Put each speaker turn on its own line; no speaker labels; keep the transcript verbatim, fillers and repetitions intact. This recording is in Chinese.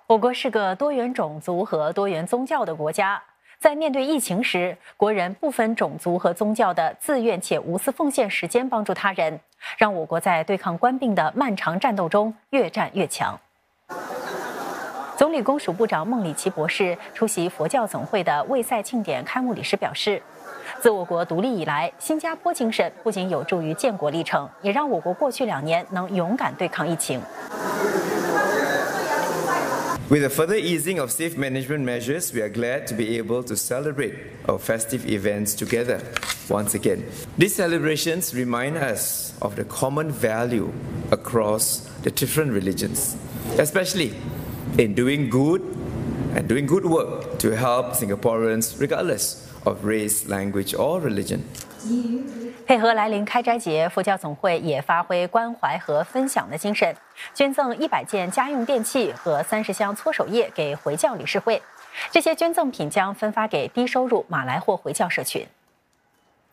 我国是个多元种族和多元宗教的国家，在面对疫情时，国人不分种族和宗教的自愿且无私奉献时间帮助他人，让我国在对抗官病的漫长战斗中越战越强。总理公署部长孟礼奇博士出席佛教总会的卫赛庆典开幕礼时表示，自我国独立以来，新加坡精神不仅有助于建国历程，也让我国过去两年能勇敢对抗疫情。
With the further easing of safe management measures, we are glad to be able to celebrate our festive events together once again. These celebrations remind us of the common value across the different religions, especially in doing good and doing good work to help Singaporeans regardless of race, language, or religion.
配合来临开斋节，佛教总会也发挥关怀和分享的精神，捐赠一百件家用电器和三十箱搓手液给回教理事会。这些捐赠品将分发给低收入马来货回教社群。